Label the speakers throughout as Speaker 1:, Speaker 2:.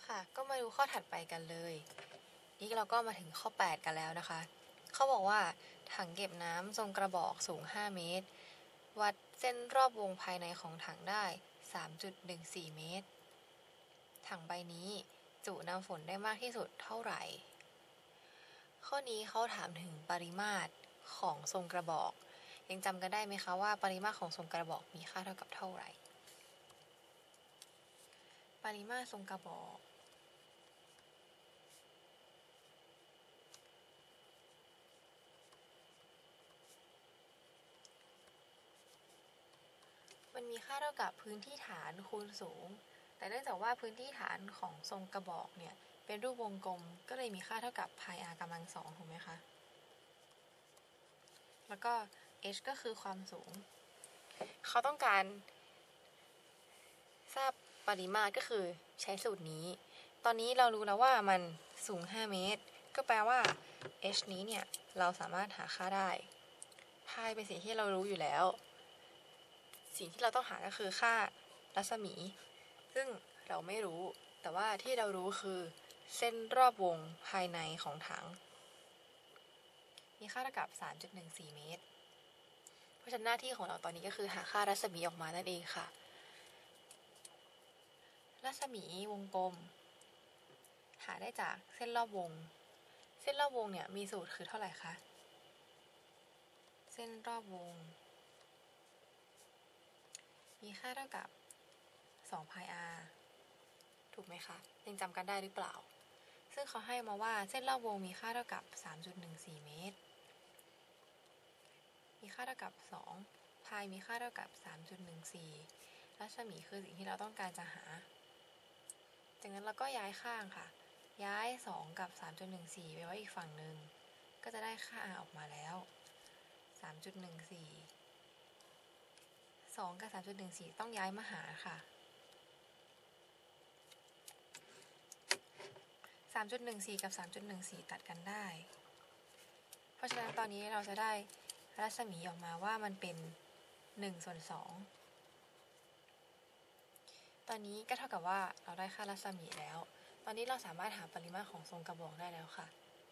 Speaker 1: ค่ะก็มาดูข้อถัดไปกันเลยนี่เราก็มาถึงข้อ8กันแล้วนะคะเขาบอกว่าถังเก็บน้ำทรงกระบอกสูง5เมตรวัดเส้นรอบวงภายในของถังได้ 3.14 เมตรถังใบนี้จุน้ำฝนได้มากที่สุดเท่าไหร่ข้อนี้เขาถามถึงปริมาตรของทรงกระบอกยังจำกันได้ไหมคะว่าปริมาตรของทรงกระบอกมีค่าเท่ากับเท่าไหร่ปริมาตรทรงกระบอกมันมีค่าเท่ากับพื้นที่ฐานคูณสูงแต่เนื่องจากว่าพื้นที่ฐานของทรงกระบอกเนี่ยเป็นรูปวงกลมก็เลยมีค่าเท่ากับพาย r กำลัง2ถูกไหมคะแล้วก็ h ก็คือความสูงเขาต้องการทราบปริมาตรก็คือใช้สูตรนี้ตอนนี้เรารู้แล้วว่ามันสูง5เมตรก็แปลว่า h นี้เนี่ยเราสามารถหาค่าได้พายเป็นสิ่งที่เรารู้อยู่แล้วสิ่งที่เราต้องหาก็คือค่ารัศมีซึ่งเราไม่รู้แต่ว่าที่เรารู้คือเส้นรอบวงภายในของถังมีค่าเท่ากับ 3.14 เมตรเพราะฉะนั้นหน้าที่ของเราตอนนี้ก็คือหาค่ารัศมีออกมานั่นเองค่ะรัศมีวงกลมหาได้จากเส้นรอบวงเส้นรอบวงเนี่ยมีสูตรคือเท่าไหร่คะเส้นรอบวงมีค่าเท่ากับ2 พาย r ถูกไหมคะยังจำกันได้หรือเปล่าซึ่งเขาให้มาว่าเส้นรอบวงมีค่าเท่ากับ 3.14 เมตรมีค่าเท่ากับ2พายมีค่าเท่ากับ 3.14 รัศมีคือสิ่งที่เราต้องการจะหาจากนั้นเราก็ย้ายข้างค่ะย้าย2กับ 3.14 ไปไว้อีกฝั่งหนึ่งก็จะได้ค่า r ออกมาแล้ว 3.14 2กับ 3.14 ต้องย้ายมาหารค่ะ 3.14 กับ 3.14 ตัดกันได้เพราะฉะนั้นตอนนี้เราจะได้รัศมีออกมาว่ามันเป็น1/2ตอนนี้ก็เท่ากับว่าเราได้ค่ารัศมีแล้วตอนนี้เราสามารถหาปริมาตรของทรงกระบอกได้แล้วค่ะ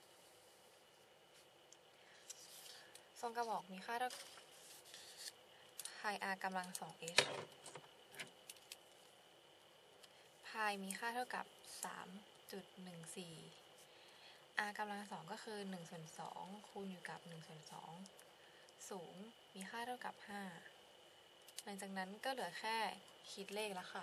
Speaker 1: ทรงกระบอกมีค่าเท่า พาย r กำลัง 2h พายมีค่าเท่ากับ 3.14 r กำลัง2ก็คือ1/2คูณอยู่กับ1/2สูงมีค่าเท่ากับ5หลังจากนั้นก็เหลือแค่คิดเลขแล้วค่ะ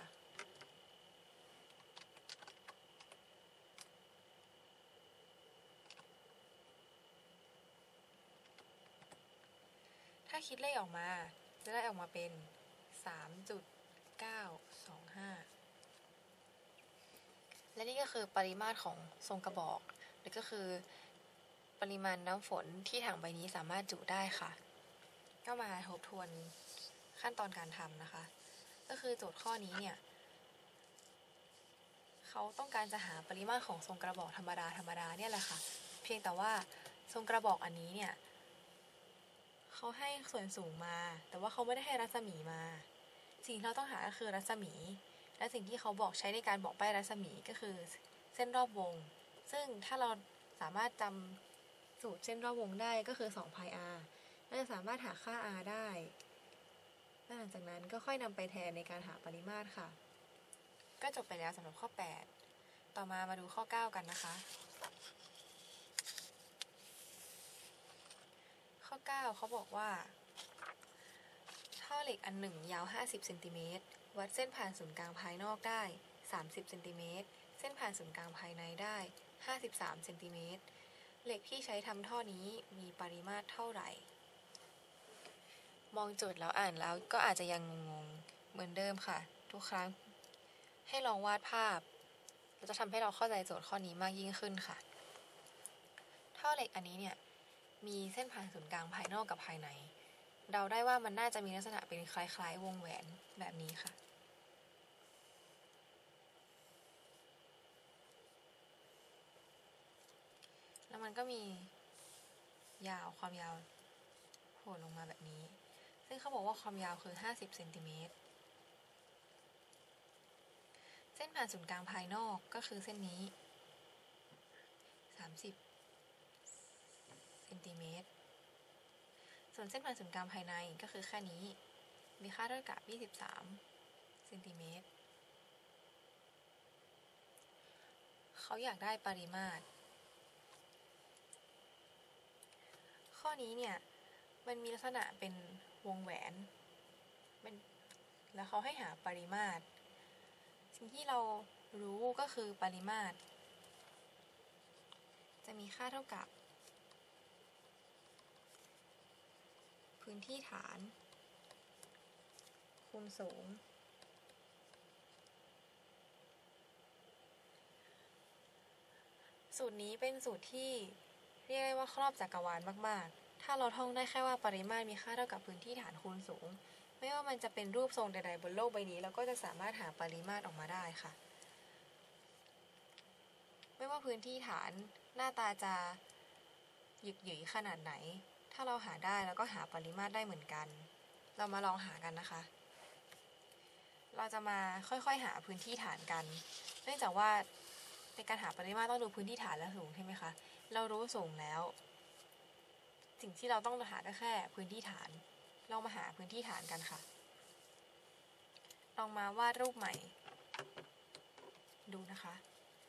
Speaker 1: ถ้าคิดเลขออกมาจะได้ออกมาเป็น 3.925 และนี่ก็คือปริมาตรของทรงกระบอกหรือก็คือปริมาณน้ำฝนที่ถังใบนี้สามารถจุได้ค่ะก็มาทบทวนขั้นตอนการทำนะคะก็คือโจทย์ข้อนี้เนี่ยเขาต้องการจะหาปริมาตรของทรงกระบอกธรรมดาเนี่ยแหละค่ะเพียงแต่ว่าทรงกระบอกอันนี้เนี่ยเขาให้ส่วนสูงมาแต่ว่าเขาไม่ได้ให้รัศมีมาสิ่งที่เราต้องหาก็คือรัศมีและสิ่งที่เขาบอกใช้ในการบอกใบ้รัศมีก็คือเส้นรอบวงซึ่งถ้าเราสามารถจำสูตรเส้นรอบวงได้ก็คือ2 พาย r เราจะสามารถหาค่า r ได้และหลังจากนั้นก็ค่อยนำไปแทนในการหาปริมาตรค่ะก็จบไปแล้วสำหรับข้อ8ต่อมาดูข้อ9กันนะคะข้อ9เขาบอกว่าท่อเหล็กอันหนึ่งยาว50เซนติเมตรวัดเส้นผ่านศูนย์กลางภายนอกได้30เซนติเมตรเส้นผ่านศูนย์กลางภายในได้53เซนติเมตรเหล็กที่ใช้ทำท่อนี้มีปริมาตรเท่าไหร่มองโจทย์แล้วอ่านแล้วก็อาจจะยังงงๆเหมือนเดิมค่ะทุกครั้งให้ลองวาดภาพเราจะทำให้เราเข้าใจโจทย์ข้อนี้มากยิ่งขึ้นค่ะท่อเหล็กอันนี้เนี่ยมีเส้นผ่านศูนย์กลางภายนอกกับภายในเดาได้ว่ามันน่าจะมีลักษณะเป็นคล้ายๆวงแหวนแบบนี้ค่ะแล้วมันก็มีความยาวโผล่ลงมาแบบนี้ซึ่งเขาบอกว่าความยาวคือ50เซนติเมตรเส้นผ่านศูนย์กลางภายนอกก็คือเส้นนี้30เซนติเมตรส่วนเส้นผ่านศูนย์กลางภายในก็คือแค่นี้มีค่าเท่ากับ23เซนติเมตรเขาอยากได้ปริมาตรข้อนี้เนี่ยมันมีลักษณะเป็นวงแหวนแล้วเขาให้หาปริมาตรสิ่งที่เรารู้ก็คือปริมาตรจะมีค่าเท่ากับพื้นที่ฐานคูณสูงสูตรนี้เป็นสูตรที่เรียกได้ว่าครอบจักรวาลมากๆถ้าเราท่องได้แค่ว่าปริมาตรมีค่าเท่ากับพื้นที่ฐานคูณสูงไม่ว่ามันจะเป็นรูปทรงใดๆบนโลกใบนี้เราก็จะสามารถหาปริมาตรออกมาได้ค่ะไม่ว่าพื้นที่ฐานหน้าตาจะหยึกหยือขนาดไหนถ้าเราหาได้แล้วก็หาปริมาตรได้เหมือนกันเรามาลองหากันนะคะเราจะมาค่อยๆหาพื้นที่ฐานกันเนื่องจากว่าในการหาปริมาตรต้องดูพื้นที่ฐานและสูงใช่ไหมคะเรารู้สูงแล้วสิ่งที่เราต้องหาก็แค่พื้นที่ฐานเรามาหาพื้นที่ฐานกันค่ะลองมาวาดรูปใหม่ดูนะคะ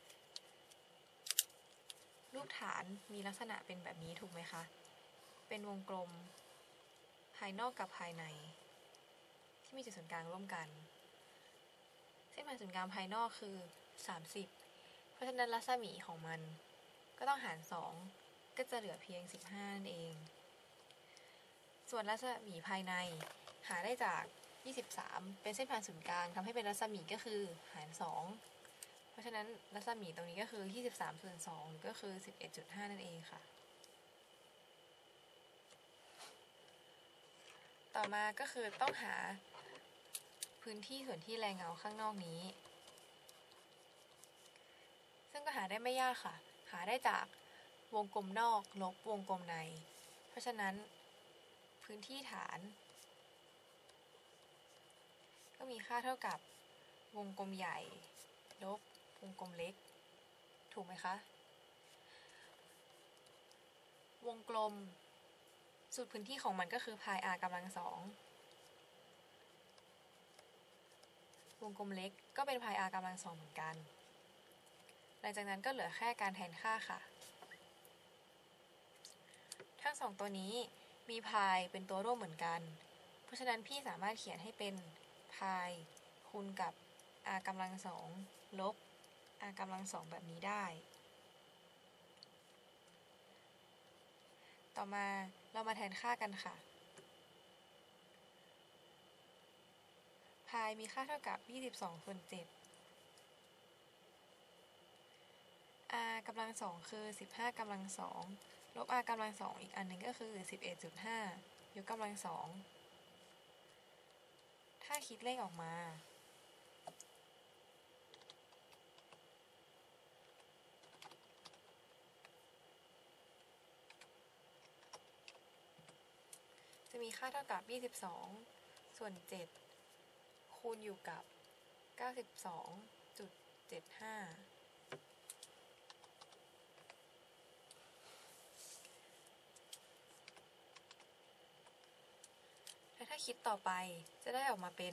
Speaker 1: รูปฐานมีลักษณะเป็นแบบนี้ถูกไหมคะเป็นวงกลมภายนอกกับภายในที่มีจุดศูนย์กลางร่วมกันเส้นผ่านศูนย์กลางภายนอกคือ30เพราะฉะนั้นรัศมีของมันก็ต้องหาร2ก็จะเหลือเพียง15นั่นเองส่วนรัศมีภายในหาได้จาก23เป็นเส้นผ่านศูนย์กลางทำให้เป็นรัศมีก็คือหาร2เพราะฉะนั้นรัศมีตรงนี้ก็คือ23ส่วน2ก็คือ 11.5 นั่นเองค่ะต่อมาก็คือต้องหาพื้นที่ส่วนที่แรงเงาข้างนอกนี้ซึ่งก็หาได้ไม่ยากค่ะหาได้จากวงกลมนอกลบวงกลมในเพราะฉะนั้นพื้นที่ฐานก็มีค่าเท่ากับวงกลมใหญ่ลบวงกลมเล็กถูกไหมคะวงกลมสูตรพื้นที่ของมันก็คือพาย r กำลัง2วงกลมเล็กก็เป็นพาย r กำลัง2เหมือนกันหลังจากนั้นก็เหลือแค่การแทนค่าค่ะทั้งสองตัวนี้มีพายเป็นตัวร่วมเหมือนกันเพราะฉะนั้นพี่สามารถเขียนให้เป็นพายคูณกับ r กำลัง2ลบ r กำลัง2แบบนี้ได้ต่อมาเรามาแทนค่ากันค่ะพายมีค่าเท่ากับ22ส่วน7 r กำลัง2คือ15กำลัง2ลบ r กำลัง2อีกอันหนึ่งก็คือ 11.5 ยกกำลัง2ถ้าคิดเลขออกมาจะมีค่าเท่ากับ22ส่วน7คูณอยู่กับ92.75และถ้าคิดต่อไปจะได้ออกมาเป็น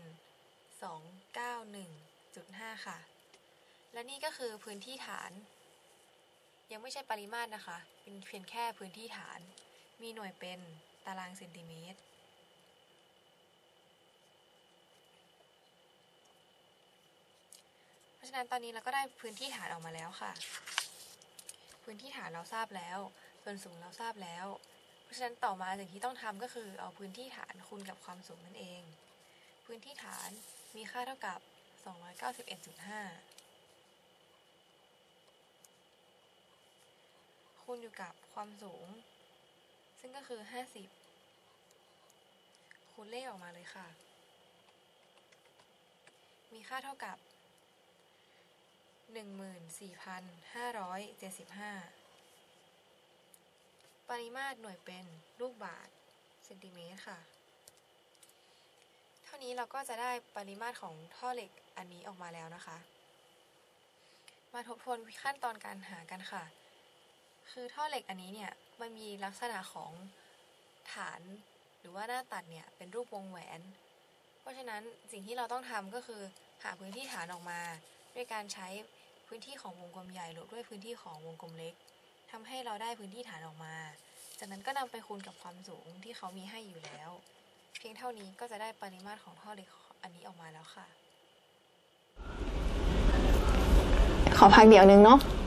Speaker 1: 291.5ค่ะและนี่ก็คือพื้นที่ฐานยังไม่ใช่ปริมาตรนะคะเป็นเพียงแค่พื้นที่ฐานมีหน่วยเป็นตารางเซนติเมตรเพราะฉะนั้นตอนนี้เราก็ได้พื้นที่ฐานออกมาแล้วค่ะพื้นที่ฐานเราทราบแล้วส่วนสูงเราทราบแล้วเพราะฉะนั้นต่อมาสิ่งที่ต้องทำก็คือเอาพื้นที่ฐานคูณกับความสูงนั่นเองพื้นที่ฐานมีค่าเท่ากับ291.5คูณอยู่กับความสูงซึ่งก็คือ50คูณเลขออกมาเลยค่ะมีค่าเท่ากับ14,575ปริมาตรหน่วยเป็นลูกบาศก์เซนติเมตรค่ะเท่านี้เราก็จะได้ปริมาตรของท่อเหล็กอันนี้ออกมาแล้วนะคะมาทบทวนขั้นตอนการหากันค่ะคือท่อเหล็กอันนี้เนี่ยมันมีลักษณะของฐานหรือว่าหน้าตัดเนี่ยเป็นรูปวงแหวนเพราะฉะนั้นสิ่งที่เราต้องทำก็คือหาพื้นที่ฐานออกมาด้วยการใช้พื้นที่ของวงกลมใหญ่ลบด้วยพื้นที่ของวงกลมเล็กทำให้เราได้พื้นที่ฐานออกมาจากนั้นก็นำไปคูณกับความสูงที่เขามีให้อยู่แล้วเพียงเท่านี้ก็จะได้ปริมาตรของท่อเหล็กอันนี้ออกมาแล้วค่ะ
Speaker 2: ขอพักเดี๋ยวนึงเนาะ